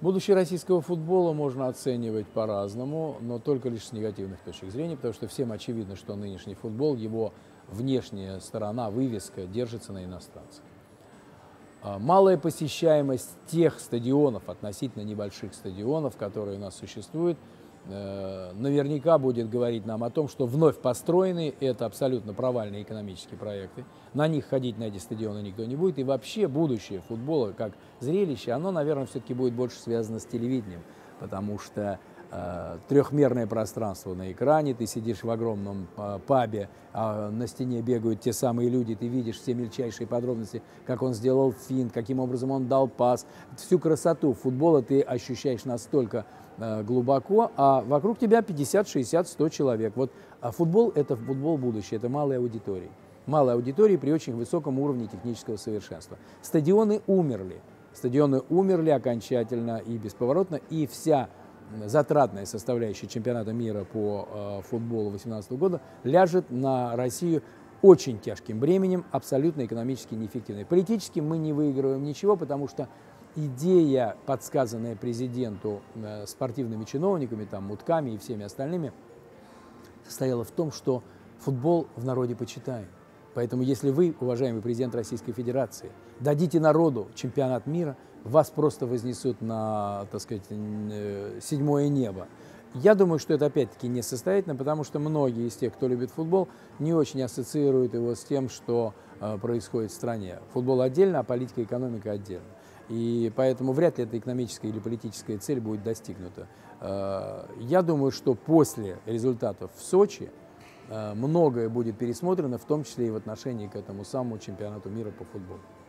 Будущее российского футбола можно оценивать по-разному, но только лишь с негативных точек зрения, потому что всем очевидно, что нынешний футбол, его внешняя сторона, вывеска, держится на иностранцах. Малая посещаемость тех стадионов, относительно небольших стадионов, которые у нас существуют, наверняка будет говорить нам о том, что вновь построенные – это абсолютно провальные экономические проекты. На них ходить, на эти стадионы, никто не будет. И вообще будущее футбола как зрелище, оно, наверное, все-таки будет больше связано с телевидением, потому что трехмерное пространство на экране, ты сидишь в огромном пабе, а на стене бегают те самые люди, ты видишь все мельчайшие подробности, как он сделал финт, каким образом он дал пас. Всю красоту футбола ты ощущаешь настолько глубоко, а вокруг тебя 50, 60, 100 человек. Вот футбол – это футбол будущее, это малая аудитория. Малая аудитория при очень высоком уровне технического совершенства. Стадионы умерли окончательно и бесповоротно, и вся затратная составляющая чемпионата мира по футболу 2018 года ляжет на Россию очень тяжким бременем, абсолютно экономически неэффективной. Политически мы не выигрываем ничего, потому что идея, подсказанная президенту спортивными чиновниками, там, мутками и всеми остальными, состояла в том, что футбол в народе почитаем. Поэтому если вы, уважаемый президент Российской Федерации, дадите народу чемпионат мира, вас просто вознесут на, так сказать, седьмое небо. Я думаю, что это опять-таки несостоятельно, потому что многие из тех, кто любит футбол, не очень ассоциируют его с тем, что происходит в стране. Футбол отдельно, а политика и экономика отдельно. И поэтому вряд ли эта экономическая или политическая цель будет достигнута. Я думаю, что после результатов в Сочи многое будет пересмотрено, в том числе и в отношении к этому самому чемпионату мира по футболу.